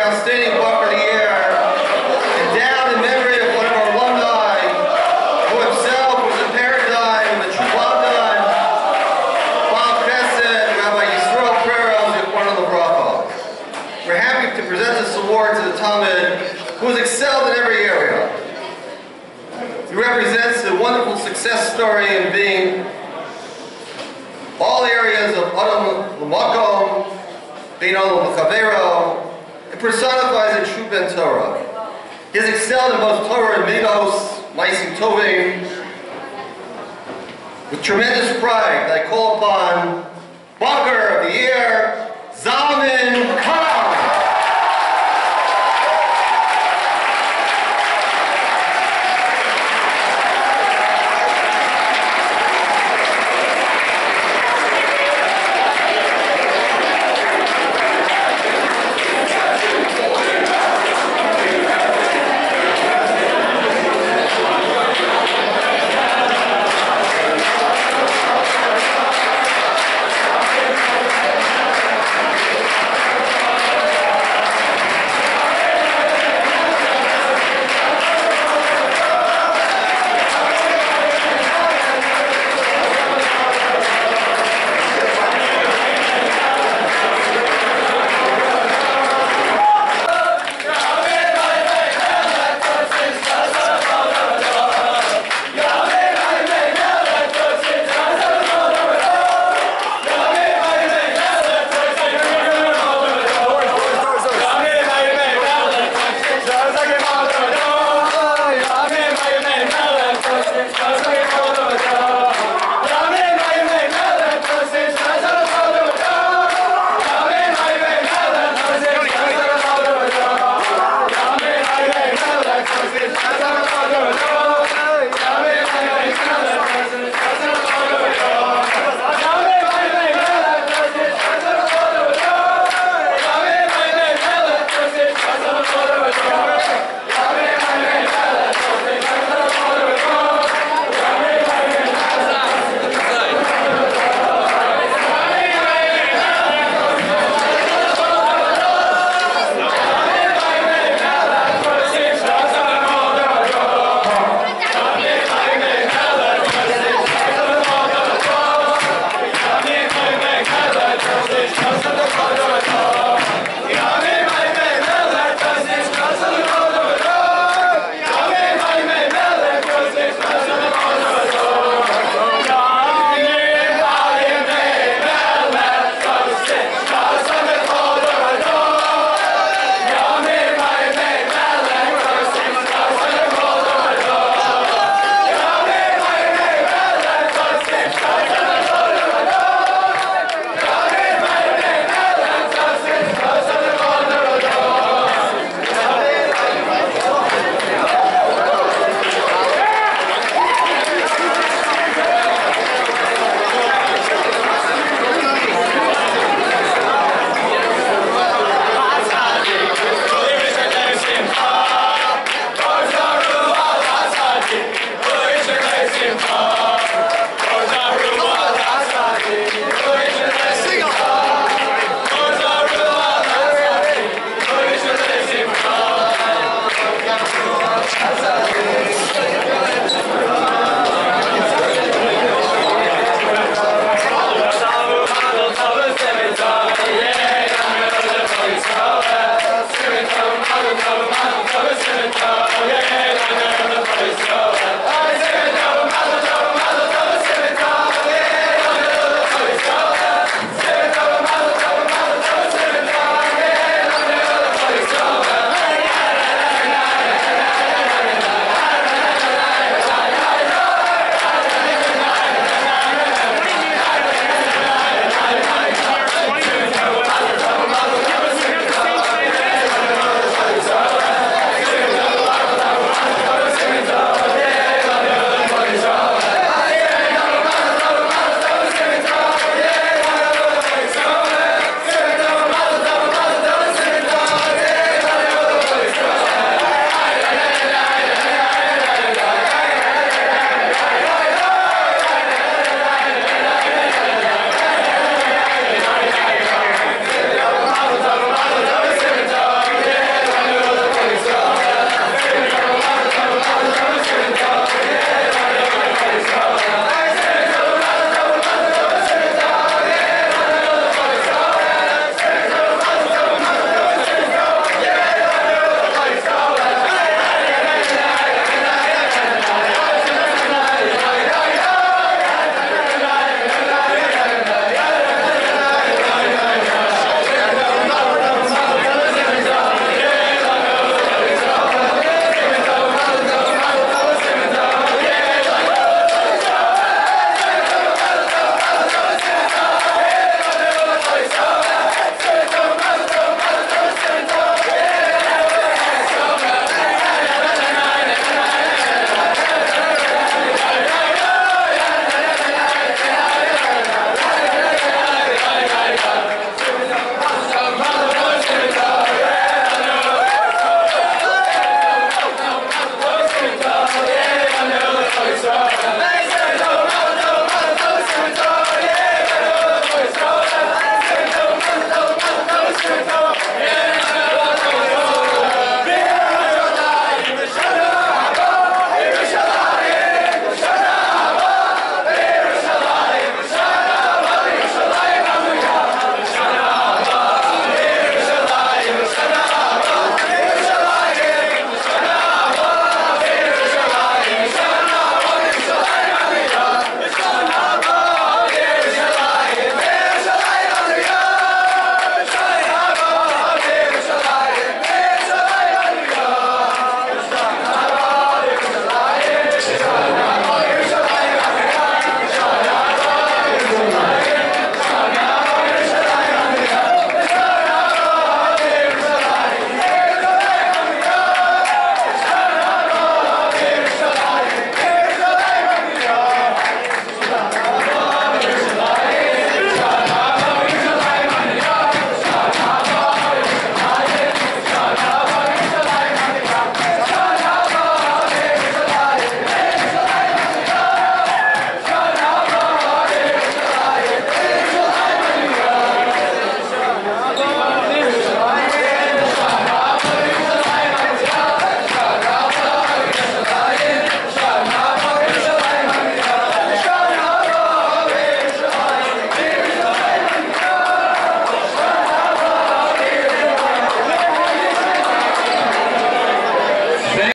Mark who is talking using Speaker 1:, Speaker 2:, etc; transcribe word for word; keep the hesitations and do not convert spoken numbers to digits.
Speaker 1: Outstanding Bochur of the Year, endowed in memory of one of our alumni, who himself was a paradigm of the true Lamdan, Baal Chesed, Rabbi Yisrael Peros, one of the Bracha. We're happy to present this award to the Talmid who has excelled in every area. He represents a wonderful success story in being all areas of Adam L'Makom, being Adam L'Chavero. It personifies a true Ben Torah. He has excelled in both Torah and Midos, Ma'asim Tovim. With tremendous pride, I call upon Bochur of the Year,